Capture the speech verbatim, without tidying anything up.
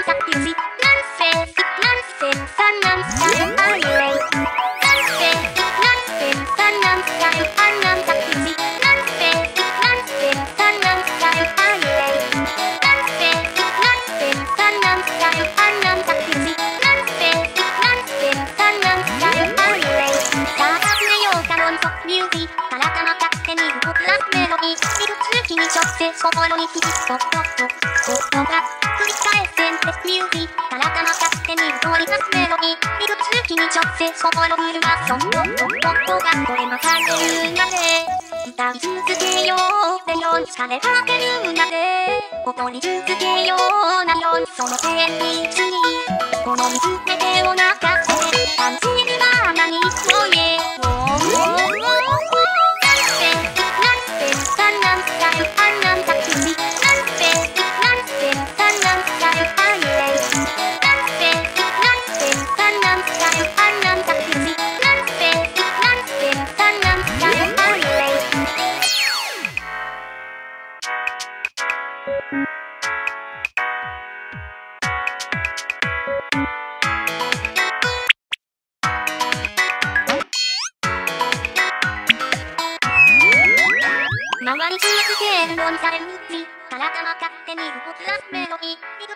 music nonsense, nonsense, nonsense, nonsense, nonsense, nonsense, music nonsense, nonsense, nonsense, music からたま勝手に動くラスメロディー見る通気に直接心に響くことことが繰り返せんてミュージックからたま勝手に動りますメロディー見る通気に直接心震わそんとことがこれまた出るまで歌い続けようってように疲れ果てるまで踊り続けようなようにその旋律にこの水目手を流せ感じるままにそう言え回り続けるようにされるうち体が勝手に動くラスメロディー